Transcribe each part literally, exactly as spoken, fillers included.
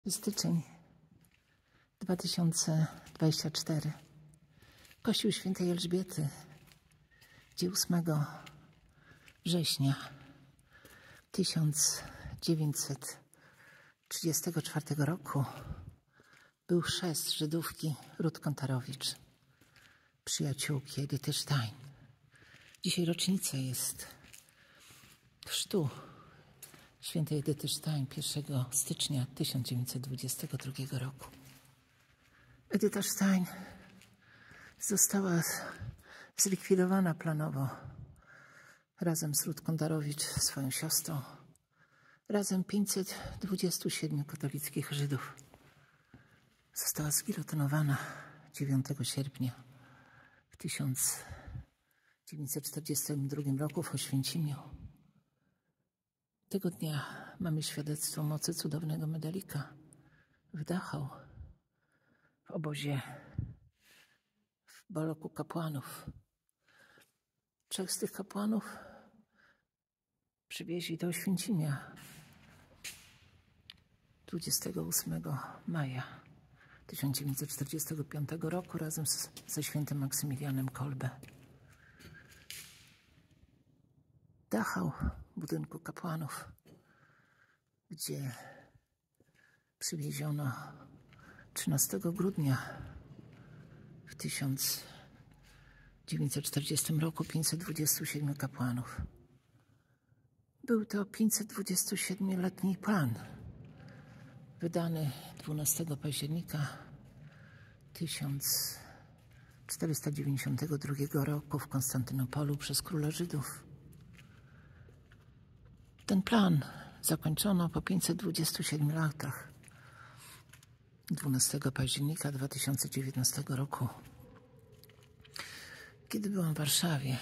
Styczeń dwa tysiące dwudziesty czwarty. Kościół Świętej Elżbiety, gdzie ósmego września tysiąc dziewięćset trzydziestego czwartego roku był chrzest Żydówki Ruth Kontarowicz, przyjaciółki Edyty Stein. Dzisiaj rocznica jest chrztu świętej Edyty Stein pierwszego stycznia tysiąc dziewięćset dwudziestego drugiego roku. Edyta Stein została zlikwidowana planowo razem z Ruth Kontarowicz, swoją siostrą, razem pięćset dwudziestu siedmiu katolickich Żydów. Została zgilotynowana dziewiątego sierpnia w tysiąc dziewięćset czterdziestym drugim roku w Oświęcimiu. Tego dnia mamy świadectwo mocy cudownego medalika w Dachau, w obozie w bloku kapłanów. Trzech z tych kapłanów przywieźli do Oświęcimia dwudziestego ósmego maja tysiąc dziewięćset czterdziestego piątego roku razem z, ze świętym Maksymilianem Kolbe. Dachau, budynku kapłanów, gdzie przywieziono trzynastego grudnia w tysiąc dziewięćset czterdziestym roku pięćset dwudziestu siedmiu kapłanów. Był to pięćsetdwudziestosiedmioletni plan, wydany dwunastego października tysiąc czterysta dziewięćdziesiątego drugiego roku w Konstantynopolu przez króla Żydów. Ten plan zakończono po pięćset dwudziestu siedmiu latach, dwunastego października dwa tysiące dziewiętnastego roku, kiedy byłam w Warszawie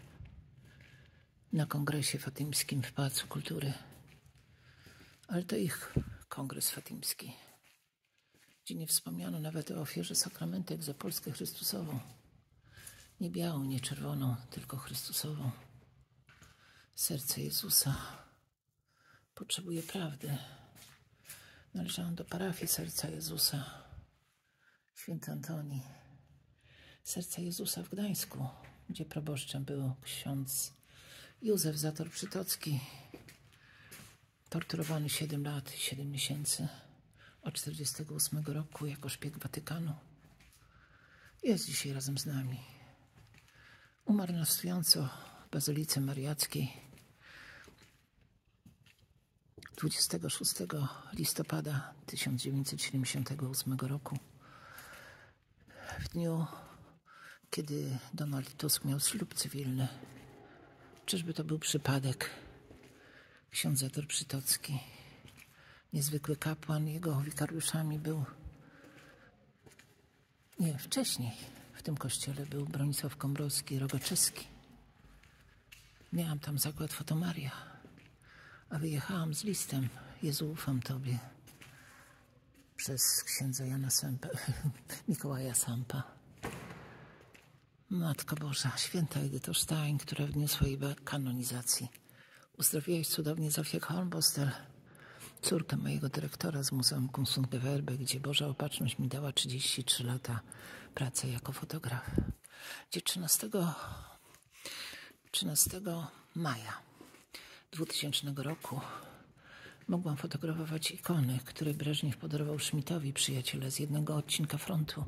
na kongresie fatymskim w Pałacu Kultury. Ale to ich kongres fatymski, gdzie nie wspomniano nawet o ofierze sakramentek za Polskę Chrystusową. Nie białą, nie czerwoną, tylko Chrystusową. Serce Jezusa potrzebuje prawdy. Należałam do parafii Serca Jezusa, święty Antoni. Serca Jezusa w Gdańsku, gdzie proboszczem był ksiądz Józef Zator-Przytocki, torturowany siedem lat i siedem miesięcy od czterdziestego ósmego roku jako szpieg Watykanu. Jest dzisiaj razem z nami. Umarł na stojąco w Bazylice Mariackiej dwudziestego szóstego listopada tysiąc dziewięćset siedemdziesiątego ósmego roku. W dniu, kiedy Donald Tusk miał ślub cywilny. Czyżby to był przypadek? Ksiądz Zator-Przytocki, niezwykły kapłan, jego wikariuszami był... Nie, wcześniej w tym kościele był Bronisław Komorowski, Rogoczewski. Miałam tam zakład Fotomaria, a wyjechałam z listem Jezu, ufam Tobie przez księdza Jana Sępę, Mikołaja Sampa. Matko Boża, święta Edyto Stein, która w dniu swojej kanonizacji uzdrowiłaś cudownie Zofię Hornbostel, córkę mojego dyrektora z Muzeum Kunstgewerbe, gdzie Boża Opatrzność mi dała trzydzieści trzy lata pracy jako fotograf. Gdzie trzynastego maja dwutysięcznego roku mogłam fotografować ikony, które Breżniew podarował Schmidtowi, przyjaciele z jednego odcinka frontu.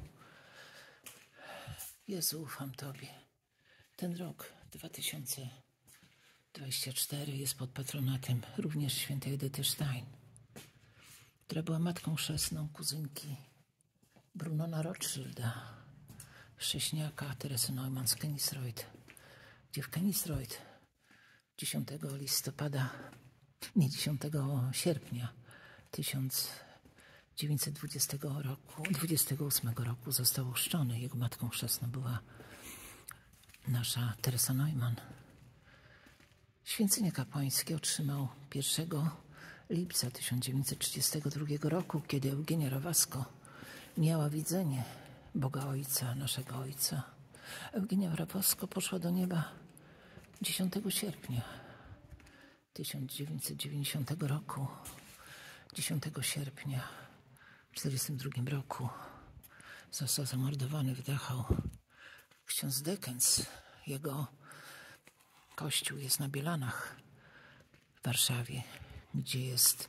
Jezu, ufam Tobie. Ten rok dwa tysiące dwudziesty czwarty jest pod patronatem również świętej Edyty Stein, która była matką chrzestną kuzynki Brunona Rothschilda, chrześniaka Teresy Neumann z Kennisreuth, gdzie w Kennisreuth dziesiątego listopada, nie dziesiątego sierpnia tysiąc dziewięćset dwudziestego roku, dwudziestego ósmego roku został ochrzczony. Jego matką chrzestną była nasza Teresa Neumann. Święcenie kapłańskie otrzymał pierwszego lipca tysiąc dziewięćset trzydziestego drugiego roku, kiedy Eugenia Rawasco miała widzenie Boga Ojca, naszego Ojca. Eugenia Rawasco poszła do nieba dziesiątego sierpnia tysiąc dziewięćset dziewięćdziesiątego roku, dziesiątego sierpnia czterdziestym drugim roku został zamordowany w Dachau ksiądz Dekens. Jego kościół jest na Bielanach w Warszawie, gdzie jest,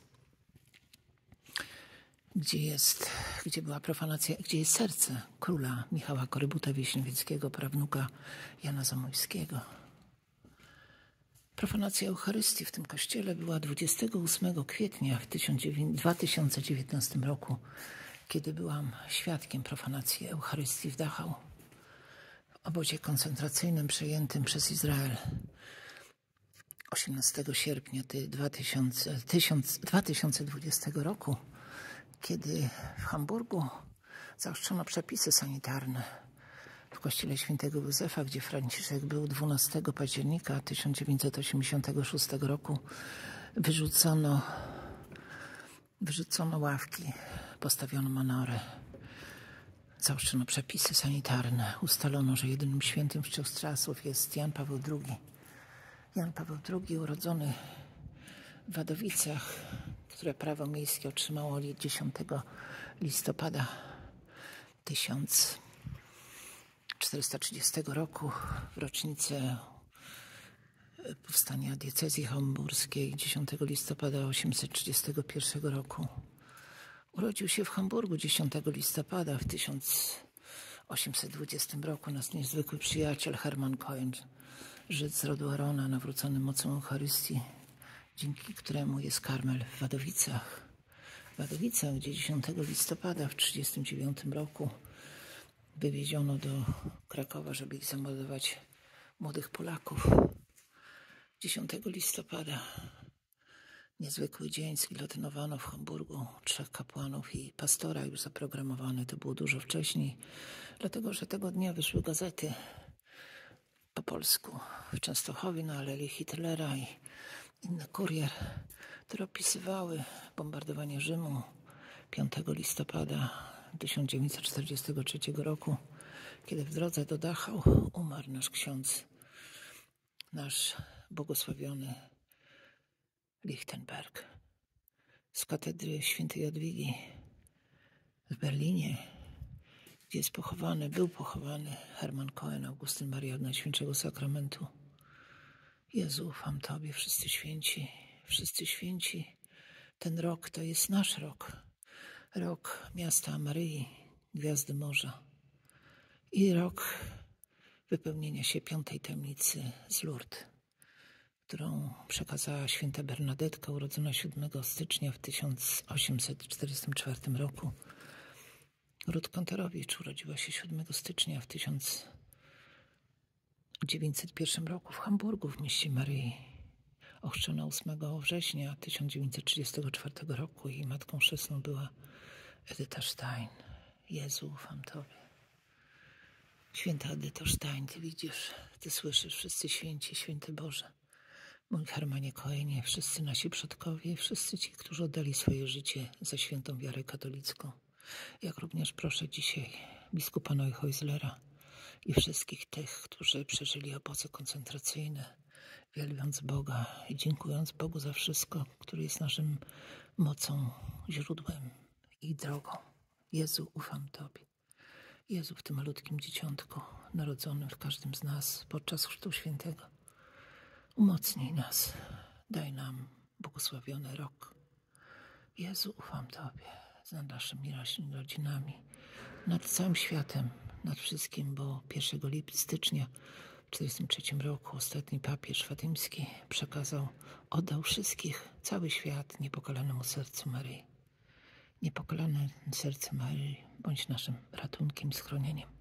gdzie jest, gdzie była profanacja, gdzie jest serce króla Michała Korybuta-Wieśniewieckiego, prawnuka Jana Zamoyskiego. Profanacja Eucharystii w tym kościele była dwudziestego ósmego kwietnia w dwa tysiące dziewiętnastym roku, kiedy byłam świadkiem profanacji Eucharystii w Dachau, w obozie koncentracyjnym przejętym przez Izrael osiemnastego sierpnia dwa tysiące dwudziestego roku, kiedy w Hamburgu zaostrzono przepisy sanitarne w kościele świętego Józefa, gdzie Franciszek był dwunastego października tysiąc dziewięćset osiemdziesiątego szóstego roku. Wyrzucono, wyrzucono ławki, postawiono manorę. Zaostrzono przepisy sanitarne. Ustalono, że jedynym świętym z trzech Strasów jest Jan Paweł drugi. Jan Paweł drugi, urodzony w Wadowicach, które prawo miejskie otrzymało dziesiątego listopada tysiąc czterysta trzydziestego roku, w rocznicę powstania diecezji hamburskiej dziesiątego listopada osiemset trzydziestego pierwszego roku. Urodził się w Hamburgu dziesiątego listopada w tysiąc osiemset dwudziestym roku nasz niezwykły przyjaciel Hermann Cohen, Żyd z rodu Arona, nawrócony mocą Eucharystii, dzięki któremu jest Karmel w Wadowicach. W Wadowicach, gdzie dziesiątego listopada w tysiąc dziewięćset trzydziestym dziewiątym roku wywieziono do Krakowa, żeby ich zamordować, młodych Polaków. dziesiątego listopada, niezwykły dzień, zgilotynowano w Hamburgu trzech kapłanów i pastora już zaprogramowany. To było dużo wcześniej, dlatego że tego dnia wyszły gazety po polsku w Częstochowie na Alei Hitlera i inny kurier, które opisywały bombardowanie Rzymu piątego listopada tysiąc dziewięćset czterdziestego trzeciego roku, kiedy w drodze do Dachau umarł nasz ksiądz, nasz błogosławiony Lichtenberg. Z katedry świętej Jadwigi w Berlinie, gdzie jest pochowany, był pochowany Hermann Cohen, Augustyn Maria Najświętszego Sakramentu. Jezu, ufam Tobie, wszyscy święci, wszyscy święci. Ten rok to jest nasz rok. Rok miasta Maryi, Gwiazdy Morza i rok wypełnienia się piątej tajemnicy z Lourdes, którą przekazała święta Bernadetka, urodzona siódmego stycznia w tysiąc osiemset czterdziestym czwartym roku. Ruth Kantorowicz urodziła się siódmego stycznia w tysiąc dziewięćset pierwszym roku w Hamburgu, w mieście Maryi. Ochrzczona ósmego września tysiąc dziewięćset trzydziestego czwartego roku. Jej matką chrzestną była Edyta Stein. Jezu, ufam Tobie. Święta Edyto Stein, Ty widzisz, Ty słyszysz, wszyscy święci, święty Boże. Mój Hermanie Cohenie, wszyscy nasi przodkowie, wszyscy ci, którzy oddali swoje życie za świętą wiarę katolicką. Jak również proszę dzisiaj biskupa Neuhäuslera i wszystkich tych, którzy przeżyli obozy koncentracyjne, wielbiąc Boga i dziękując Bogu za wszystko, który jest naszym mocą, źródłem i drogą. Jezu, ufam Tobie. Jezu, w tym malutkim dzieciątku, narodzonym w każdym z nas podczas Chrztu Świętego, umocnij nas, daj nam błogosławiony rok. Jezu, ufam Tobie nad naszymi rodzinami, nad całym światem, nad wszystkim, bo pierwszego stycznia w tysiąc dziewięćset czterdziestym trzecim roku ostatni papież fatymski przekazał, oddał wszystkich, cały świat niepokalanemu sercu Maryi. Niepokalane serce Maryi, bądź naszym ratunkiem i schronieniem.